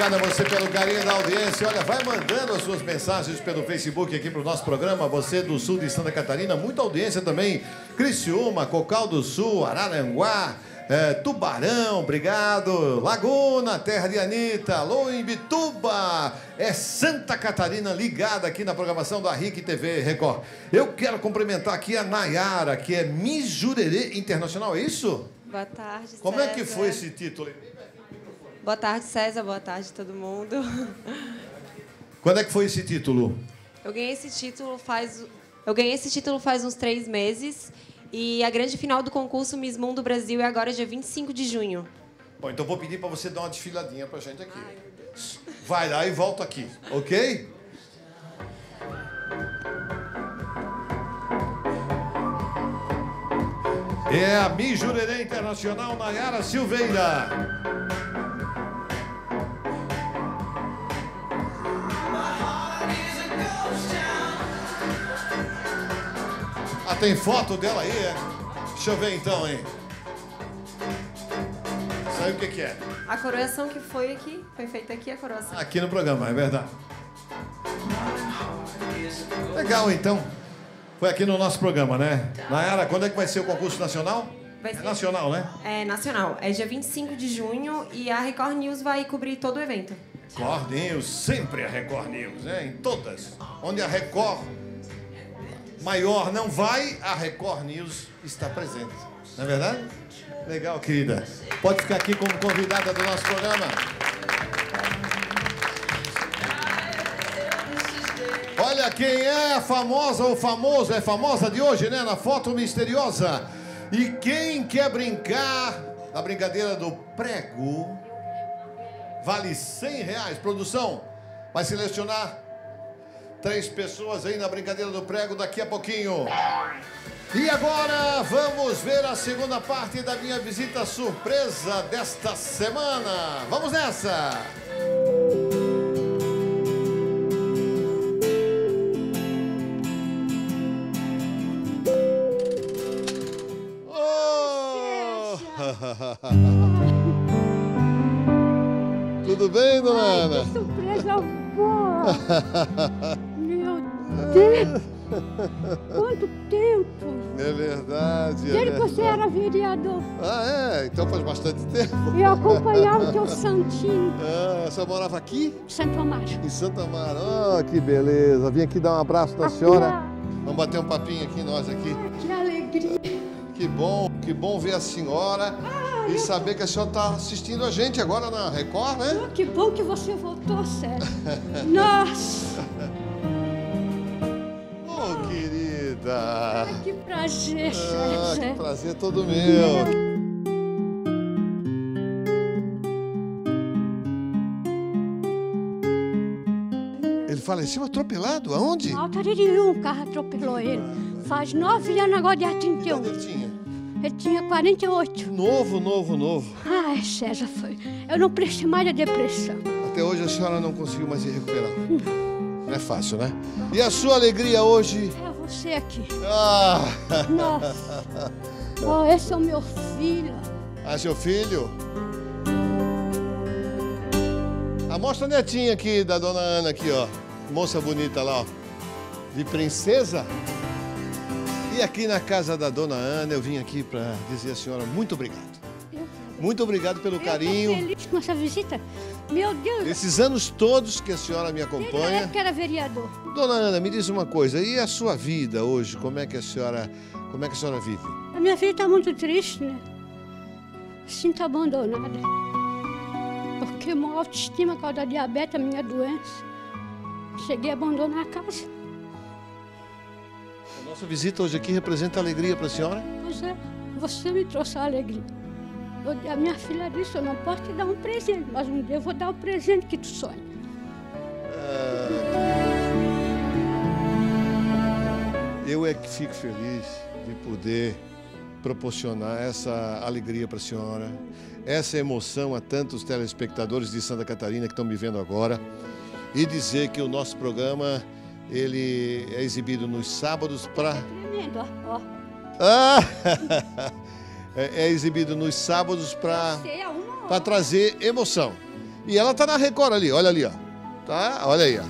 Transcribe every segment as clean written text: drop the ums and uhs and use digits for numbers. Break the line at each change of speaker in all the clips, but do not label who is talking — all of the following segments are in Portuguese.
obrigado a você pelo carinho da audiência. Olha, vai mandando as suas mensagens pelo Facebook aqui para o nosso programa. Você do sul de Santa Catarina, muita audiência também. Criciúma, Cocal do Sul, Araranguá, Tubarão, obrigado. Laguna, terra de Anitta. Alô, Imbituba. É Santa Catarina ligada aqui na programação da RIC TV Record. Eu quero cumprimentar aqui a Nayara, que é Miss Jurerê Internacional, é isso?
Boa tarde, César.
Como é que foi esse título?
Boa tarde, César. Boa tarde, todo mundo.
Quando é que foi esse título?
Eu ganhei esse título faz uns 3 meses. E a grande final do concurso Miss Mundo Brasil é agora dia 25 de junho.
Bom, então vou pedir para você dar uma desfiladinha pra gente aqui. Ai, meu Deus. Vai lá e volta aqui, ok? É a Miss Jurerê Internacional Nayara Silveira. Ah, tem foto dela aí, é? Deixa eu ver então, hein? Sabe o que é?
A coroação que foi aqui, foi feita aqui a coroação.
Aqui no programa, é verdade. Legal, então. Foi aqui no nosso programa, né? Nayara, quando é que vai ser o concurso nacional?
Vai ser...
É nacional, né?
É nacional. É dia 25 de junho e a Record News vai cobrir todo o evento.
Record News, sempre a Record News, né? Em todas. Onde a Record maior não vai, a Record News está presente. Não é verdade? Legal, querida. Pode ficar aqui como convidada do nosso programa. Olha quem é a famosa ou famoso, é famosa de hoje, né? Na foto misteriosa. E quem quer brincar na brincadeira do prego, vale R$100. Produção, vai selecionar 3 pessoas aí na brincadeira do prego daqui a pouquinho. E agora vamos ver a segunda parte da minha visita surpresa desta semana. Vamos nessa! Tudo bem, dona Ana?
Que surpresa boa! Meu Deus! Quanto tempo!
É verdade.
Desde que você era vereador.
Ah, é? Então faz bastante tempo.
Eu acompanhava o teu santinho.
Ah, você morava aqui?
Santo Amaro.
Em Santa Amaro. Oh, que beleza. Vim aqui dar um abraço da senhora. Vamos bater um papinho aqui, nós aqui.
Que alegria.
Que bom ver a senhora e saber que a senhora está assistindo a gente agora na Record, né?
Oh, que bom que você voltou, Sérgio. Nossa!
Oh, querida!
Que prazer, Sérgio.
Que prazer todo meu. Ele faleceu atropelado? Aonde?
Alta de um carro atropelou ele. Faz 9 anos agora, dia 31.
Ele tinha?
Ele tinha 48.
Novo.
Ai, César, foi. Eu não prestei mais da depressão.
Até hoje a senhora não conseguiu mais se recuperar. Não é fácil, né? E a sua alegria hoje?
É você aqui.
Ah!
Nossa. Oh, esse é o meu filho.
Ah, seu filho? Mostra a netinha aqui da dona Ana aqui, ó. Moça bonita lá, ó. De princesa. E aqui na casa da dona Ana, eu vim aqui para dizer à senhora muito obrigado. Muito obrigado pelo carinho.
Eu tô feliz com essa visita. Meu Deus.
Esses anos todos que a senhora me acompanha.
Desde que era vereador.
Dona Ana, me diz uma coisa. E a sua vida hoje? Como é que a senhora vive?
A minha vida está muito triste, né? Sinto abandonada. Porque uma autoestima por causa da diabetes, a minha doença. Cheguei a abandonar a casa.
A nossa visita hoje aqui representa alegria para a senhora?
Pois é, você me trouxe a alegria. A minha filha disse, eu não posso te dar um presente, mas um dia eu vou dar o presente que tu sonha.
Eu é que fico feliz de poder proporcionar essa alegria para a senhora, essa emoção a tantos telespectadores de Santa Catarina que estão me vendo agora e dizer que o nosso programa ele é exibido nos sábados para...
Tremendo, ó.
É exibido nos sábados para trazer emoção. E ela tá na Record ali, olha ali, ó. Tá? Olha aí, ó.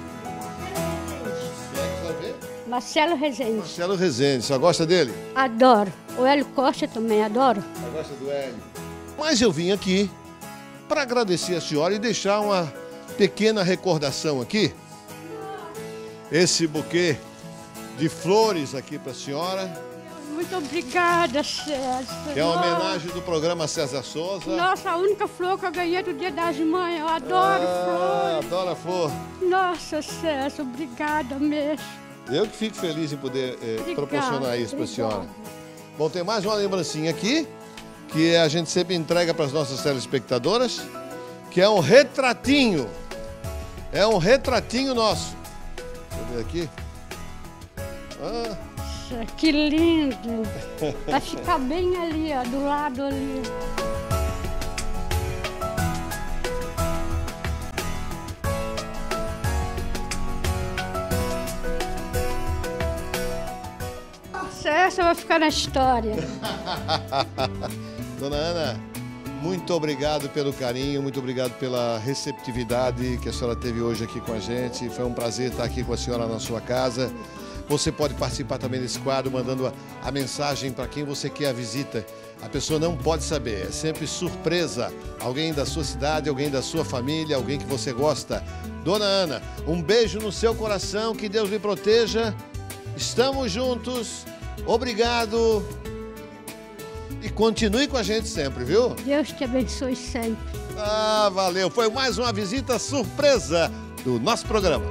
Marcelo Rezende.
Marcelo Rezende, você gosta dele?
Adoro. O Hélio Costa também, adoro.
Você gosta do Hélio? Mas eu vim aqui para agradecer a senhora e deixar uma pequena recordação aqui. Esse buquê de flores aqui para a senhora.
Muito obrigada, César.
Que é uma homenagem do programa César Souza.
Nossa, a única flor que eu ganhei do Dia das Mães. Eu adoro flores.
Adoro a flor.
Nossa, César, obrigada mesmo.
Eu que fico feliz em poder proporcionar isso para a senhora. Bom, tem mais uma lembrancinha aqui, que a gente sempre entrega para as nossas telespectadoras, que é um retratinho. É um retratinho nosso. Deixa eu ver aqui.
Que lindo. Vai ficar bem ali, ó, do lado ali. Essa vai ficar na história.
Dona Ana, muito obrigado pelo carinho, muito obrigado pela receptividade que a senhora teve hoje aqui com a gente. Foi um prazer estar aqui com a senhora na sua casa. Você pode participar também desse quadro, mandando a mensagem para quem você quer a visita. A pessoa não pode saber, é sempre surpresa. Alguém da sua cidade, alguém da sua família, alguém que você gosta. Dona Ana, um beijo no seu coração, que Deus lhe proteja. Estamos juntos. Obrigado. E continue com a gente sempre, viu?
Deus te abençoe sempre.
Ah, valeu. Foi mais uma visita surpresa do nosso programa.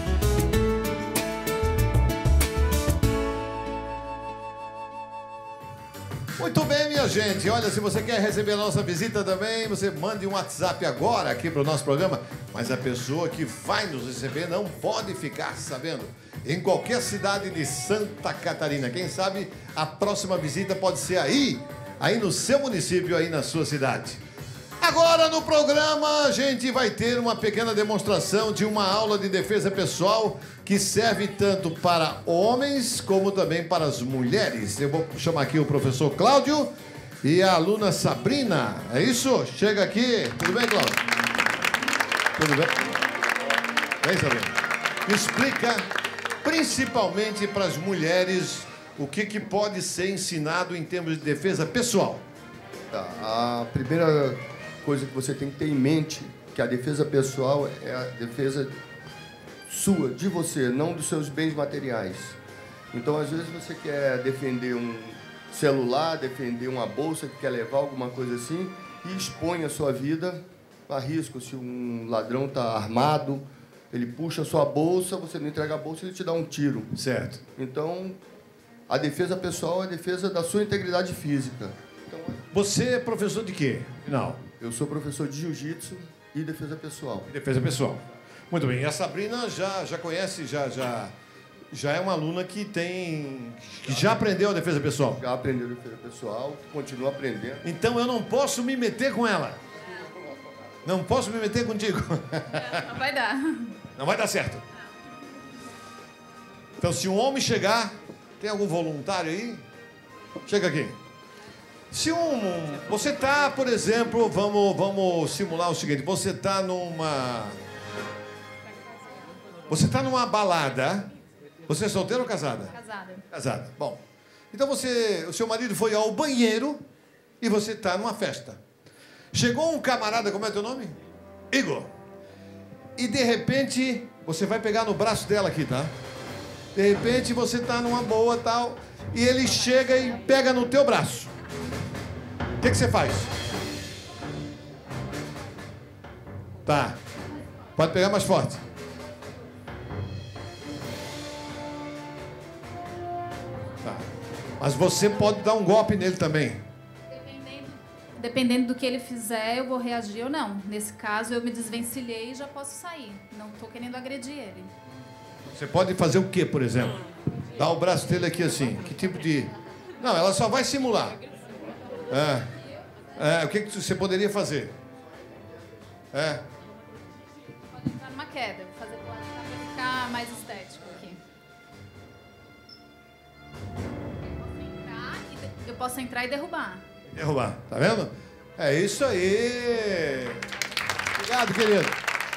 Muito bem, minha gente. Olha, se você quer receber a nossa visita também, você mande um WhatsApp agora aqui para o nosso programa. Mas a pessoa que vai nos receber não pode ficar sabendo. Em qualquer cidade de Santa Catarina. Quem sabe a próxima visita pode ser aí no seu município, aí na sua cidade. Agora no programa a gente vai ter uma pequena demonstração de uma aula de defesa pessoal que serve tanto para homens como também para as mulheres. Eu vou chamar aqui o professor Cláudio e a aluna Sabrina. É isso? Chega aqui. Tudo bem, Cláudio? Tudo bem? Vem, Sabrina. Me explica, principalmente para as mulheres, o que pode ser ensinado em termos de defesa pessoal.
Tá. A primeira coisa que você tem que ter em mente que a defesa pessoal é a defesa sua, de você, não dos seus bens materiais. Então, às vezes, você quer defender um celular, defender uma bolsa que quer levar, alguma coisa assim, e expõe a sua vida a risco. Se um ladrão está armado, ele puxa a sua bolsa, você não entrega a bolsa, ele te dá um tiro.
Certo.
Então, a defesa pessoal é a defesa da sua integridade física. Então,
você é professor de quê? Não.
Eu sou professor de jiu-jitsu e defesa pessoal.
Defesa pessoal. Muito bem. E a Sabrina já conhece, já é uma aluna que já aprendeu a defesa pessoal.
Já aprendeu a defesa pessoal, continua aprendendo.
Então eu não posso me meter com ela. Não posso me meter contigo.
Não vai dar.
Não vai dar certo. Então, se um homem chegar, tem algum voluntário aí? Chega aqui. Se você está, por exemplo, vamos simular o seguinte, você está numa balada. Você é solteira ou casada?
Casada.
Casada. Bom. Então o seu marido foi ao banheiro e você está numa festa. Chegou um camarada, como é teu nome? Igor. E de repente, você vai pegar no braço dela aqui, tá? De repente você está numa boa tal, e ele chega e pega no teu braço. O que você faz? Tá. Pode pegar mais forte. Tá. Mas você pode dar um golpe nele também.
Dependendo do que ele fizer, eu vou reagir ou não. Nesse caso, eu me desvencilhei e já posso sair. Não estou querendo agredir ele.
Você pode fazer o quê, por exemplo? Dar o braço dele aqui assim. Que tipo de... Não, ela só vai simular. O que você poderia fazer?
Pode entrar numa queda. Vou fazer para ficar mais estético aqui. Eu posso entrar e derrubar.
Derrubar, tá vendo? É isso aí. Obrigado, querido.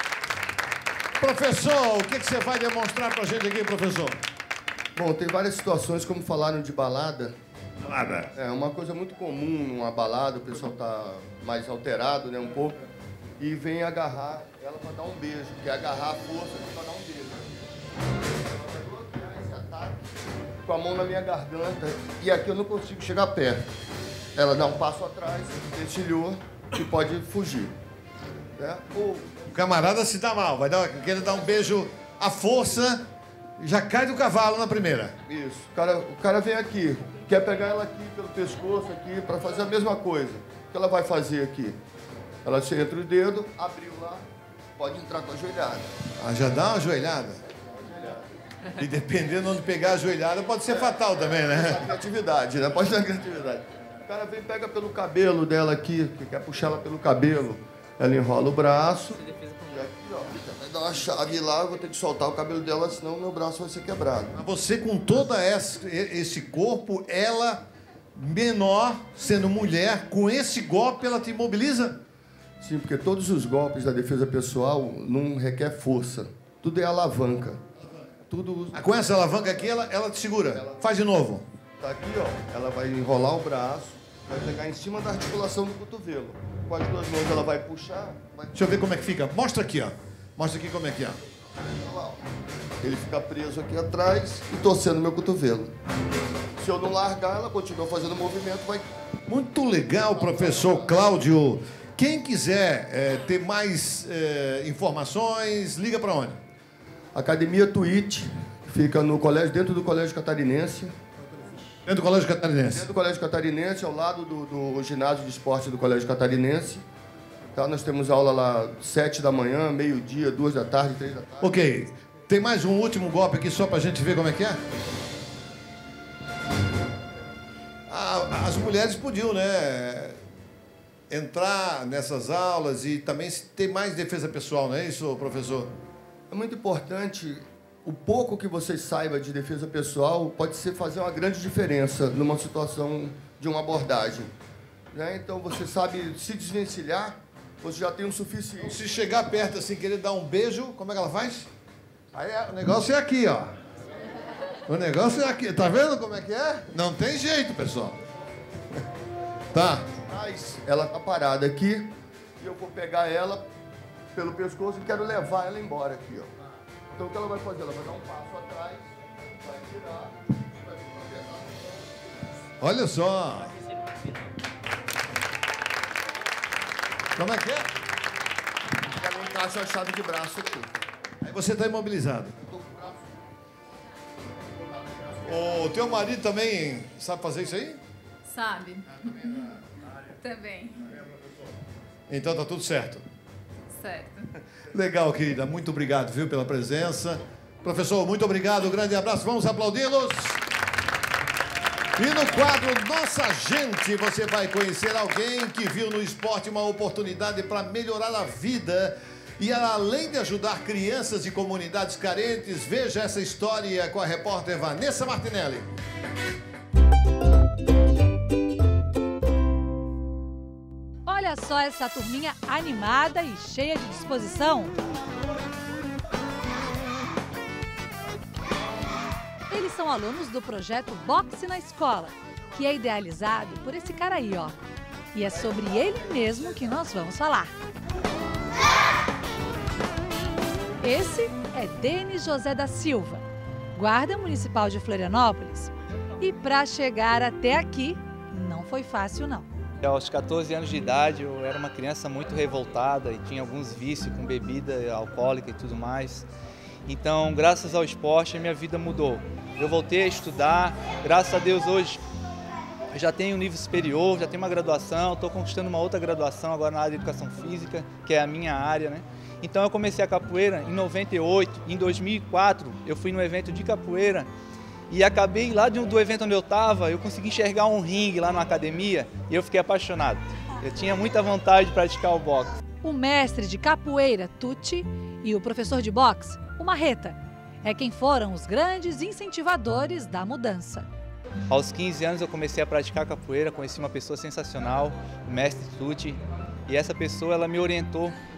Professor, o que você vai demonstrar pra gente aqui, professor?
Bom, tem várias situações, como falaram de balada.
Balada.
É uma coisa muito comum numa balada, o pessoal tá mais alterado, né, um pouco, e vem agarrar ela para dar um beijo, que é agarrar a força para dar um beijo. Ela vai bloquear esse ataque com a mão na minha garganta, e aqui eu não consigo chegar perto. Ela dá um passo atrás, destilhou e pode fugir. Né?
O camarada se dá mal, querer dar um beijo à força, já cai do cavalo na primeira.
Isso. O cara vem aqui, quer pegar ela aqui pelo pescoço, aqui, para fazer a mesma coisa. O que ela vai fazer aqui? Ela se entra o dedo, abriu lá, pode entrar com a joelhada.
Ah, já dá uma joelhada? E dependendo de onde pegar a joelhada, pode ser fatal também, né?
Criatividade, né? Pode dar criatividade. O cara vem, pega pelo cabelo dela aqui, que quer puxar ela pelo cabelo. Ela enrola o braço. E aqui, ó, vai dar uma chave lá, eu vou ter que soltar o cabelo dela, senão meu braço vai ser quebrado.
Mas você, com todo esse corpo, ela, menor, sendo mulher, com esse golpe, ela te imobiliza?
Sim, porque todos os golpes da defesa pessoal não requer força. Tudo é alavanca. Tudo...
Com essa alavanca aqui, ela te segura. Faz de novo.
Tá aqui, ó. Ela vai enrolar o braço, vai pegar em cima da articulação do cotovelo. Com as duas mãos ela vai puxar.
Deixa eu ver como é que fica. Mostra aqui, ó. Mostra aqui como é que é.
Ele fica preso aqui atrás e torcendo meu cotovelo. Se eu não largar, ela continua fazendo o movimento, vai...
Muito legal, professor Cláudio. Quem quiser ter mais informações, liga para onde?
Academia Twitch, fica no colégio, dentro do Colégio Catarinense.
Dentro do Colégio Catarinense?
Dentro do Colégio Catarinense, ao lado do ginásio de esporte do Colégio Catarinense. Tá, nós temos aula lá 7 da manhã, meio-dia, 2 da tarde, 3 da tarde.
Ok. Tem mais um último golpe aqui só pra gente ver como é que é? As mulheres podiam, né, entrar nessas aulas e também ter mais defesa pessoal, não é isso, professor?
É muito importante, o pouco que você saiba de defesa pessoal pode fazer uma grande diferença numa situação de uma abordagem. Né? Então, você sabe se desvencilhar, você já tem o suficiente.
Se chegar perto assim, querer dar um beijo, como é que ela faz? Aí o negócio é aqui, ó. O negócio é aqui. Tá vendo como é que é? Não tem jeito, pessoal. Tá.
Mas ela tá parada aqui e eu vou pegar ela pelo pescoço e quero levar ela embora aqui, ó. Então o que ela vai fazer? Ela vai dar um passo atrás, vai tirar, vai ficar.
Olha só. Como é que é?
Ela encaixa a chave de braço aqui.
Aí você está imobilizado. O teu marido também sabe fazer isso aí?
Sabe? Também.
Então tá tudo certo.
Certo.
Legal, querida. Muito obrigado, viu, pela presença. Professor, muito obrigado. Um grande abraço. Vamos aplaudi-los. E no quadro Nossa Gente, você vai conhecer alguém que viu no esporte uma oportunidade para melhorar a vida. E além de ajudar crianças de comunidades carentes, veja essa história com a repórter Vanessa Martinelli.
Olha só essa turminha animada e cheia de disposição. Eles são alunos do projeto Boxe na Escola, que é idealizado por esse cara aí, ó. E é sobre ele mesmo que nós vamos falar. Esse é Denis José da Silva, guarda municipal de Florianópolis. E para chegar até aqui, não foi fácil, não.
Aos 14 anos de idade, eu era uma criança muito revoltada e tinha alguns vícios com bebida alcoólica e tudo mais. Então, graças ao esporte, a minha vida mudou. Eu voltei a estudar, graças a Deus hoje eu já tenho um nível superior, já tenho uma graduação, estou conquistando uma outra graduação agora na área de educação física, que é a minha área, né? Então eu comecei a capoeira em 98, em 2004 eu fui no evento de capoeira e acabei lá do evento onde eu estava, eu consegui enxergar um ringue lá na academia e eu fiquei apaixonado. Eu tinha muita vontade de praticar o boxe.
O mestre de capoeira, Tuti, e o professor de boxe, o Marreta, é quem foram os grandes incentivadores da mudança.
Aos 15 anos eu comecei a praticar capoeira, conheci uma pessoa sensacional, o mestre Tuti, e essa pessoa ela me orientou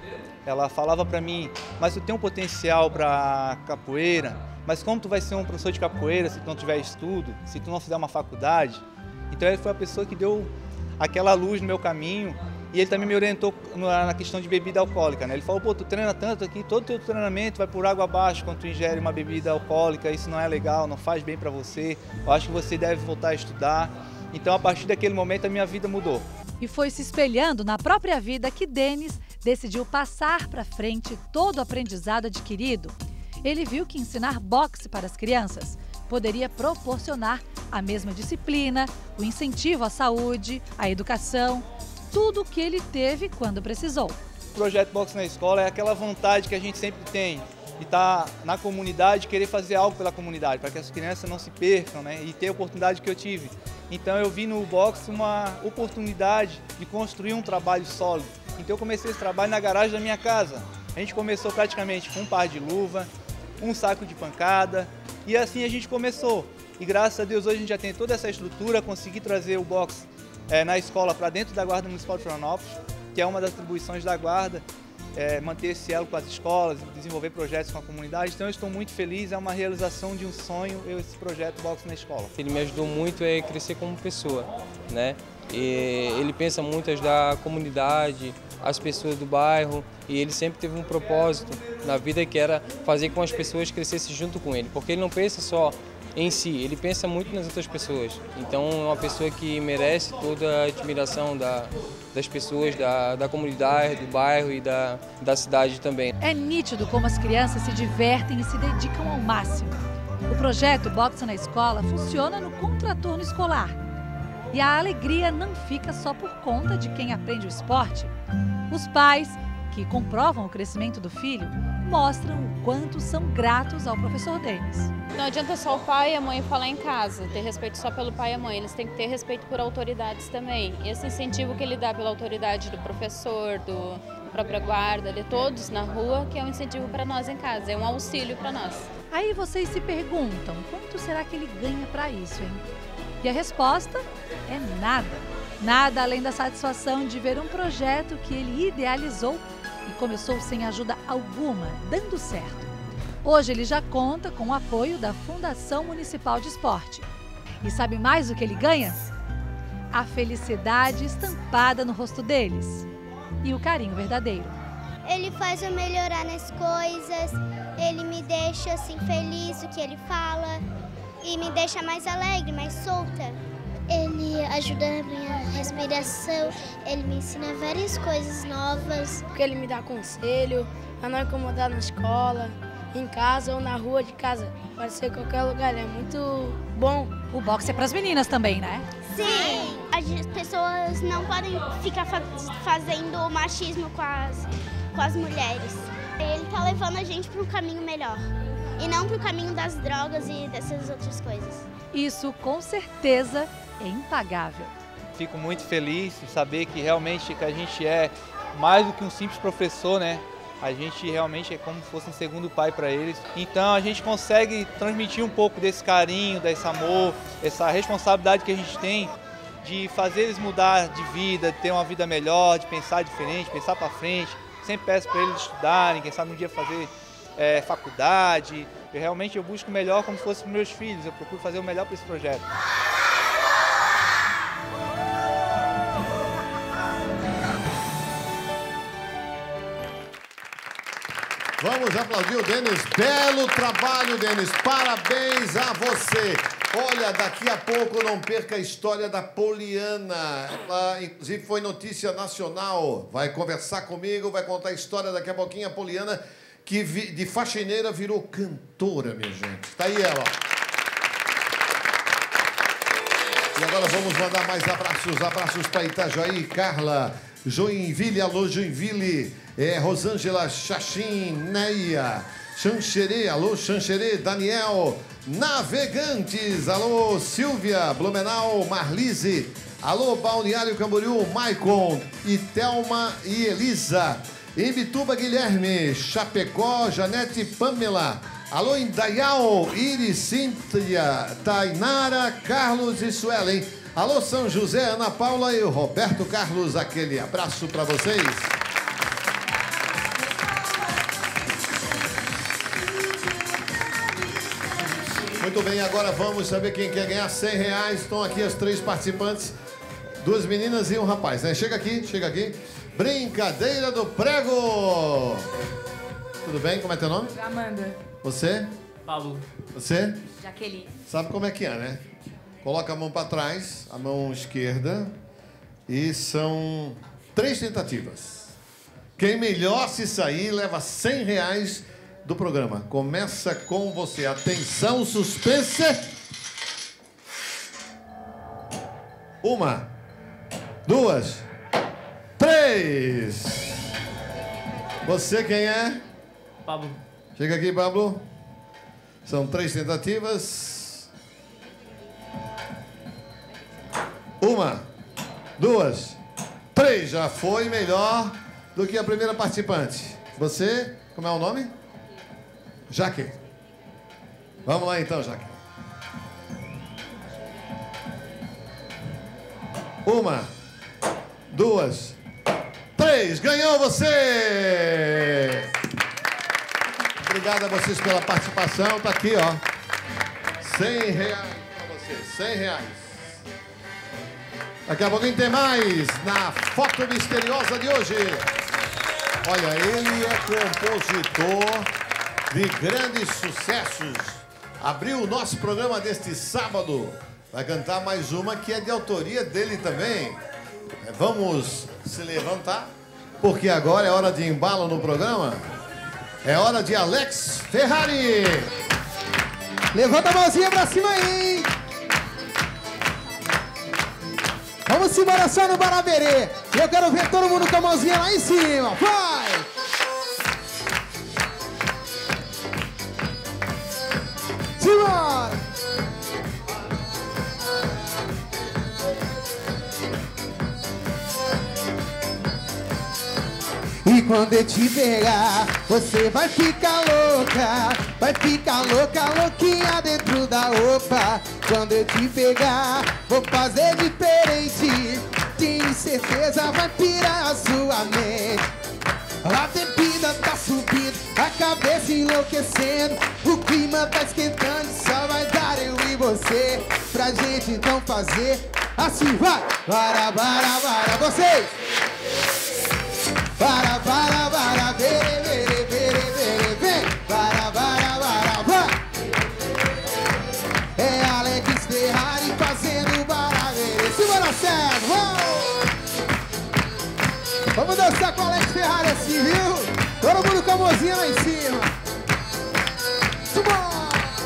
ela falava para mim, mas tu tem um potencial para capoeira, mas como tu vai ser um professor de capoeira se tu não tiver estudo, se tu não fizer uma faculdade? Então ele foi a pessoa que deu aquela luz no meu caminho e ele também me orientou na questão de bebida alcoólica, né? Ele falou, pô, tu treina tanto aqui, todo teu treinamento vai por água abaixo quando tu ingere uma bebida alcoólica, isso não é legal, não faz bem para você, eu acho que você deve voltar a estudar. Então a partir daquele momento a minha vida mudou.
E foi se espelhando na própria vida que Denis decidiu passar para frente todo o aprendizado adquirido. Ele viu que ensinar boxe para as crianças poderia proporcionar a mesma disciplina, o incentivo à saúde, à educação, tudo o que ele teve quando precisou.
O projeto Boxe na Escola é aquela vontade que a gente sempre tem de estar na comunidade, querer fazer algo pela comunidade, para que as crianças não se percam, né? E ter a oportunidade que eu tive. Então eu vi no boxe uma oportunidade de construir um trabalho sólido. Então eu comecei esse trabalho na garagem da minha casa. A gente começou praticamente com um par de luva, um saco de pancada, e assim a gente começou. E graças a Deus hoje a gente já tem toda essa estrutura, consegui trazer o boxe na escola para dentro da Guarda Municipal de Florianópolis, que é uma das atribuições da Guarda, manter esse elo com as escolas, desenvolver projetos com a comunidade. Então eu estou muito feliz, é uma realização de um sonho esse projeto Boxe na Escola.
Ele me ajudou muito a crescer como pessoa, né? E ele pensa muito em ajudar a comunidade, as pessoas do bairro, e ele sempre teve um propósito na vida que era fazer com que as pessoas crescessem junto com ele, porque ele não pensa só em si, ele pensa muito nas outras pessoas. Então é uma pessoa que merece toda a admiração das pessoas, da comunidade, do bairro e da cidade também.
É nítido como as crianças se divertem e se dedicam ao máximo. O projeto Boxe na Escola funciona no contraturno escolar. E a alegria não fica só por conta de quem aprende o esporte. Os pais, que comprovam o crescimento do filho, mostram o quanto são gratos ao professor Denis.
Não adianta só o pai e a mãe falar em casa, ter respeito só pelo pai e a mãe, eles têm que ter respeito por autoridades também. E esse incentivo que ele dá pela autoridade do professor, da própria guarda, de todos na rua, que é um incentivo para nós em casa, é um auxílio para nós.
Aí vocês se perguntam, quanto será que ele ganha para isso, hein? E a resposta é nada. Nada além da satisfação de ver um projeto que ele idealizou e começou sem ajuda alguma, dando certo. Hoje ele já conta com o apoio da Fundação Municipal de Esporte. E sabe mais o que ele ganha? A felicidade estampada no rosto deles e o carinho verdadeiro.
Ele faz eu melhorar nas coisas, ele me deixa assim feliz o que ele fala e me deixa mais alegre, mais solta. Ele ajuda na minha respiração, ele me ensina várias coisas novas.
Porque ele me dá conselho, a não incomodar na escola, em casa ou na rua de casa. Pode ser em qualquer lugar, ele é muito bom.
O boxe é para as meninas também, né?
Sim, as pessoas não podem ficar fazendo machismo com as mulheres. Ele tá levando a gente para um caminho melhor e não para o caminho das drogas e dessas outras coisas.
Isso com certeza é impagável.
Fico muito feliz de saber que realmente que a gente é mais do que um simples professor, né? A gente realmente é como se fosse um segundo pai para eles. Então a gente consegue transmitir um pouco desse carinho, desse amor, essa responsabilidade que a gente tem de fazer eles mudar de vida, de ter uma vida melhor, de pensar diferente, pensar para frente. Sempre peço para eles estudarem, quem sabe um dia fazer faculdade. Eu busco o melhor como se fosse para meus filhos, eu procuro fazer o melhor para esse projeto.
Vamos aplaudir o Denis. Belo trabalho, Denis. Parabéns a você. Olha, daqui a pouco não perca a história da Poliana. Ela, inclusive, foi notícia nacional. Vai conversar comigo, vai contar a história daqui a pouquinho. A Poliana, que de faxineira virou cantora, minha gente. Tá aí ela, ó. E agora vamos mandar mais abraços. Abraços para Itajaí, Carla, Joinville, alô Joinville. Rosângela, Xaxim, Neia, Xanxerê, alô Xanxerê, Daniel, Navegantes, alô Silvia, Blumenau, Marlise, alô Balneário Camboriú, Maicon, e Thelma e Elisa, Imbituba, Guilherme, Chapecó, Janete, Pamela, alô Indaial, Iris, Cíntia, Tainara, Carlos e Suelen, alô São José, Ana Paula e o Roberto Carlos, aquele abraço para vocês. Muito bem, agora vamos saber quem quer ganhar R$100. Estão aqui as 3 participantes. 2 meninas e um rapaz, né? Chega aqui, chega aqui. Brincadeira do prego. Tudo bem? Como é teu nome?
Amanda.
Você?
Paulo.
Você?
Jaqueline.
Sabe como é que é, né? Coloca a mão para trás, a mão esquerda. E são 3 tentativas. Quem melhor se sair leva R$100 do programa. Começa com você. Atenção, suspense. 1, 2, 3. Você quem é?
Pablo.
Chega aqui, Pablo. São 3 tentativas. 1, 2, 3. Já foi melhor do que a primeira participante. Você, como é o nome? Jaque. Vamos lá então, Jaque. 1, 2, 3. Ganhou você! Obrigado a vocês pela participação. Tá aqui, ó. R$100 para vocês. R$100. Daqui a pouquinho tem mais na foto misteriosa de hoje. Olha, ele é compositor de grandes sucessos. Abriu o nosso programa deste sábado. Vai cantar mais uma que é de autoria dele também. Vamos se levantar, porque agora é hora de embalo no programa. É hora de Alex Ferrari.
Levanta a mãozinha pra cima aí. Vamos embora só no Baraberê. Eu quero ver todo mundo com a mãozinha lá em cima. Vai! Simbora! E quando eu te pegar, você vai ficar louca. Vai ficar louca, louquinha dentro da roupa. Quando eu te pegar, vou fazer diferente. Tenho certeza vai pirar a sua mente. A bebida tá subindo, a cabeça enlouquecendo. O clima tá esquentando, só vai dar eu e você. Pra gente então fazer assim, vai! Para, vocês! Para, vere, vere, vere, vere, vem! Para, vai! É Alex Ferrari fazendo barabere. Simbora, Sérgio! Vamos dançar com o Alex Ferrari assim, viu? Todo mundo com a mãozinha lá em cima. Simbora!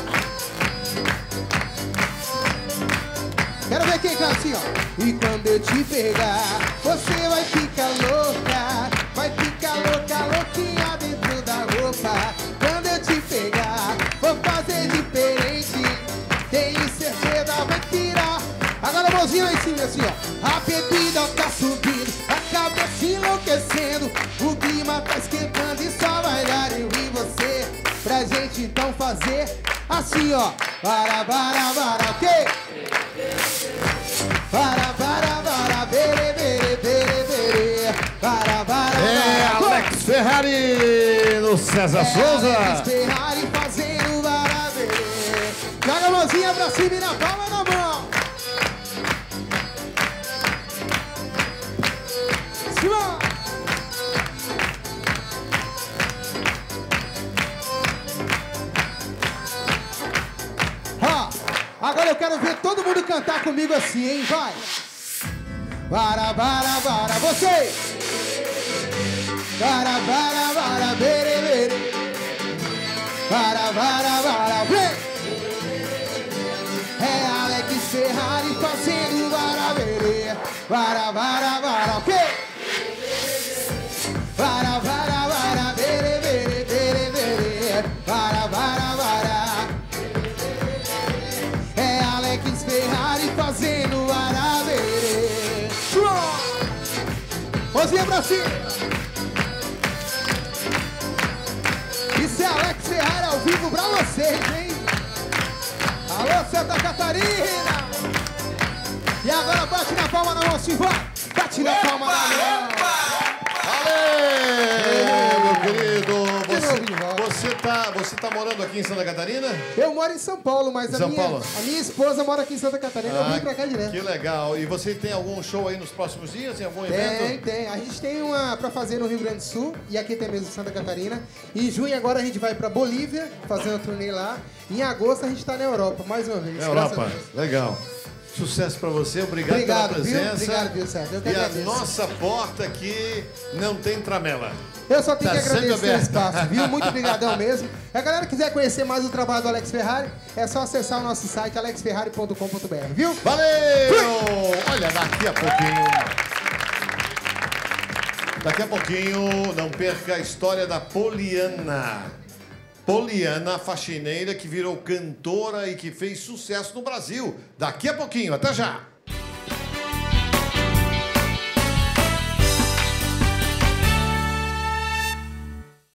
Quero ver quem canta assim, ó. E quando eu te pegar, você vai ficar louca. Vai ficar louca, louquinha dentro da roupa. Quando eu te pegar, vou fazer diferente. Tenho certeza vai tirar. Agora a mãozinha lá em cima assim, ó. A bebida tá subindo, a cabeça enlouquecendo. O clima tá esquentando e só vai dar eu e você. Pra gente então fazer assim, ó. Para, ok? Para, vere, vere, vere, vere. Para,
é Alex Ferrari no César Souza.
Alex Ferrari fazendo barabere. Joga a mãozinha pra cima e na palma da mão. Cima. Agora eu quero ver todo mundo cantar comigo assim, hein? Vai! Para, vocês! Para, bere, bere. Para, vem! É Alex Ferrari fazendo barabere. Para, ok? Para, bere, bere, bere, bere. Para. Ferrari fazendo barabere. Mãozinha pra cima. Isso é Alex Ferrari ao vivo pra vocês, hein? Alô, Santa Catarina. E agora bate na palma na mão, sim, vai. Bate na palma na mão.
Valeu, meu querido. Você tá morando morando aqui em Santa Catarina?
Eu moro em São Paulo, mas a minha esposa mora aqui em Santa Catarina. Eu vim pra cá direto.
Que legal. E você tem algum show aí nos próximos dias? Tem algum evento?
Tem. A gente tem uma pra fazer no Rio Grande do Sul e aqui tem mesmo em Santa Catarina. Em junho agora a gente vai pra Bolívia, fazer uma turnê lá. Em agosto a gente tá na Europa, mais uma vez.
Europa, legal. Sucesso pra você, obrigado pela presença.
Viu? Obrigado, viu, Sérgio? Eu que agradeço.
A nossa porta aqui não tem tramela.
Eu só tenho que agradecer o espaço, viu? Muito obrigadão mesmo. Se a galera quiser conhecer mais o trabalho do Alex Ferrari, é só acessar o nosso site alexferrari.com.br, viu?
Valeu! Olha, daqui a pouquinho, não perca a história da Poliana. Poliana, faxineira que virou cantora e que fez sucesso no Brasil. Daqui a pouquinho, até já!